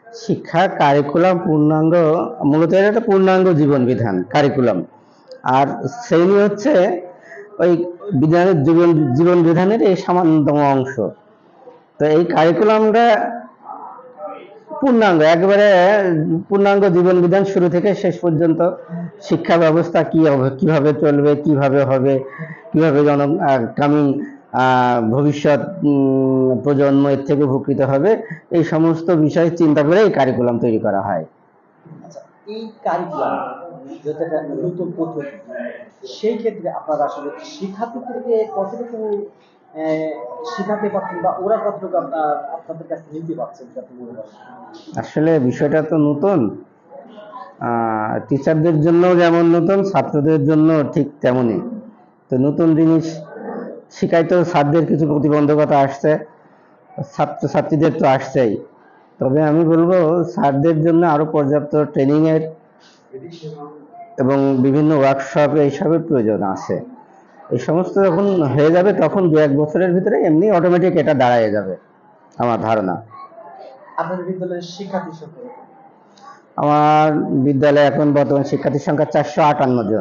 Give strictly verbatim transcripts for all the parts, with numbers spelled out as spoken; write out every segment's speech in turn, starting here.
শিক্ষা কারিকুলাম পূর্ণাঙ্গ, মূলত এটা একটা পূর্ণাঙ্গ জীবন বিধান কারিকুলাম। আর শ্রেণী হচ্ছে ওই বিধানের জীবন জীবন বিধানের এই সামান্যতম অংশ। তো এই কারিকুলামটা পূর্ণাঙ্গ, একবারে পূর্ণাঙ্গ জীবন বিধান শুরু থেকে শেষ পর্যন্ত শিক্ষা ব্যবস্থা কি হবে, কিভাবে চলবে, কিভাবে হবে, কিভাবে জন কামিং ভবিষ্যৎ প্রজন্ম এর থেকে উপকৃত হবে, এই সমস্ত বিষয় চিন্তা করে এই কারিকুলাম তৈরি করা হয়। আচ্ছা, এই কারিকুলাম যেটা নতুন পদ্ধতি, সেই ক্ষেত্রে আপনারা আসলে শিক্ষার্থীদেরকে কতটুকু শিখাতে পারছেন বা ওরা কতটুকু আপনার আপনাদের কাছে নিতে পারছেন? আসলে বিষয়টা তো নতুন, টিচারদের জন্য যেমন নতুন, ছাত্রদের জন্য ঠিক তেমনই। তো নতুন জিনিস শিখাইতে স্যারদের কিছু প্রতিবন্ধকতা আসছে, ছাত্রছাত্রীদের তো আসছেই। তবে আমি বলবো স্যারদের জন্য আরো পর্যাপ্ত ট্রেনিং এর এবং বিভিন্ন ওয়ার্কশপ এইসবের প্রয়োজন আছে। এই সমস্ত যখন হয়ে যাবে তখন দু এক বছরের ভিতরে এমনি অটোমেটিক এটা দাঁড়ায় যাবে আমার ধারণা। আপনাদের বিদ্যালয়ের শিক্ষার্থী সংখ্যা? আমার বিদ্যালয়ে এখন বর্তমান শিক্ষার্থীর সংখ্যা চারশো আটান্ন জন।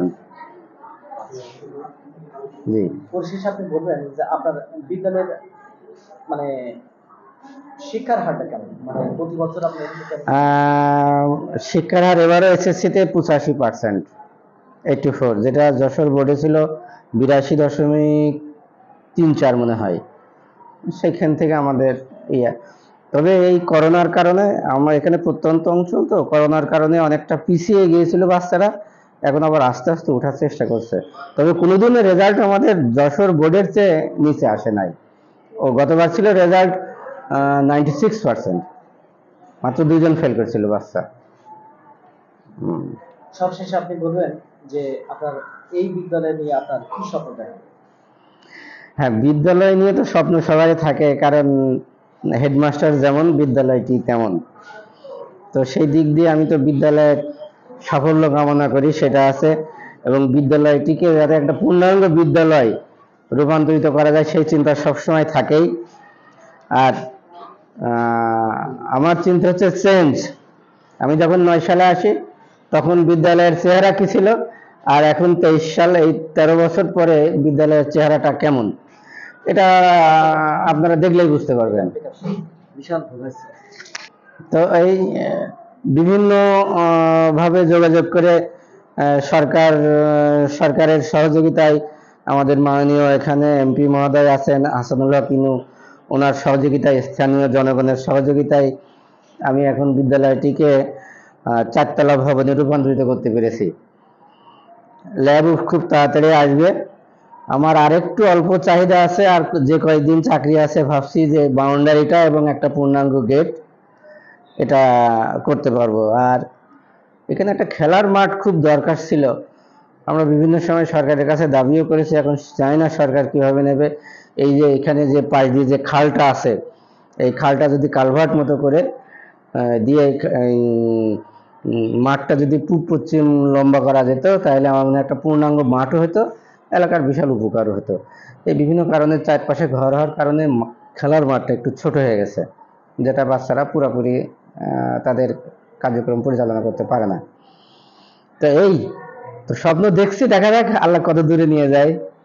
জি। পরিশেষে আপনি বলবেন যে আপনার বিদ্যালয়ের মানে শিক্ষার হারটা কেমন, মানে প্রতি বছর আপনি? শিক্ষার হার এবারও এসএসসি তে পঁচাশি পার্সেন্ট, এইটি ফোর, যেটা যশোর বোর্ডে ছিল বিরাশি দশমিক তিন চার মনে হয়। সেখান থেকে আমাদের ইয়া, তবে এই করোনার কারণে আমার এখানে প্রত্যন্ত অঞ্চল, তো করোনার কারণে অনেকটা পিছিয়ে গিয়েছিল বাচ্চারা, এখন আবার আস্তে আস্তে ওঠার চেষ্টা করছে। তবে কোনোদিনও রেজাল্ট আমাদের যশোর বোর্ডের চেয়ে নিচে আসে নাই। ও গতবার ছিল রেজাল্ট নাইনটি সিক্স পার্সেন্ট, মাত্র দুইজন ফেল করেছিল বাচ্চা। সবশেষে আপনি বলবেন যে আপনার এই বিদ্যালয় নিয়ে আপনার কি স্বপ্ন দেখেন? হ্যাঁ, বিদ্যালয় নিয়ে তো স্বপ্ন সবারই থাকে, কারণ হেডমাস্টার যেমন বিদ্যালয়টি তেমন। তো সেই দিক দিয়ে আমি তো বিদ্যালয়ের সাফল্য কামনা করি, সেটা আছে, এবং বিদ্যালয়টিকে যাতে একটা পূর্ণাঙ্গ বিদ্যালয় রূপান্তরিত করা যায় সেই চিন্তা সবসময় থাকেই। আর আমার চিন্তা হচ্ছে চেঞ্জ। আমি যখন নয় সালে আসি তখন বিদ্যালয়ের চেহারা কি ছিল, আর এখন তেইশ সাল, এই তেরো বছর পরে বিদ্যালয়ের চেহারাটা কেমন, এটা আপনারা দেখলেই বুঝতে পারবেন। বিশাল। তো এই বিভিন্ন ভাবে যোগাযোগ করে সরকার সরকারের সহযোগিতায় আমাদের মাননীয় এখানে এমপি মহোদয় আছেন হাসানুল্লাহ পিনু, ওনার সহযোগিতায়, স্থানীয় জনগণের সহযোগিতায় আমি এখন বিদ্যালয়টিকে চারতলা ভবনে রূপান্তরিত করতে পেরেছি। ল্যাব খুব তাড়াতাড়ি আসবে। আমার আরেকটু অল্প চাহিদা আছে, আর যে কয়েকদিন চাকরি আছে ভাবছি যে বাউন্ডারিটা এবং একটা পূর্ণাঙ্গ গেট এটা করতে পারবো। আর এখানে একটা খেলার মাঠ খুব দরকার ছিল, আমরা বিভিন্ন সময় সরকারের কাছে দাবিও করেছি, এখন জানি না সরকার কিভাবে নেবে। এই যে এখানে যে পাশ দিয়ে যে খালটা আছে, এই খালটা যদি কালভার্ট মতো করে দিয়ে মাঠটা যদি পূব পশ্চিম লম্বা করা যেত, তাহলে আমার মনে একটা পূর্ণাঙ্গ মাঠও হতো, এলাকার বিশাল উপকার হতো। এই বিভিন্ন কারণে চারপাশে ঘর হওয়ার কারণে খেলার মাঠটা একটু ছোট হয়ে গেছে, যেটা বাচ্চারা পুরোপুরি তাদের কার্যক্রম পরিচালনা করতে পারে না। তো এই তো স্বপ্ন দেখছি, দেখা যাক আল্লাহ কত দূরে নিয়ে যায়।